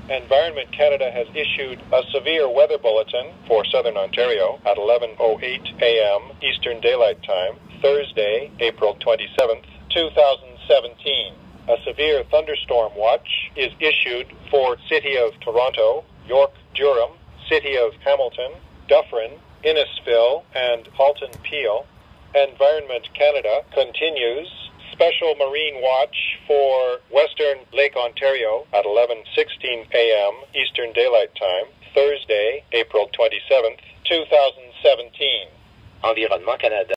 Environment Canada has issued a severe weather bulletin for southern Ontario at 11:08 a.m. Eastern Daylight Time, Thursday, April 27th, 2017. A severe thunderstorm watch is issued for City of Toronto, York-Durham, City of Hamilton, Dufferin, Innisfil, and Halton-Peel. Environment Canada continues special marine watch for Western Lake Ontario at 11:16 a.m. Eastern Daylight Time, Thursday, April 27th, 2017. Environnement Canada.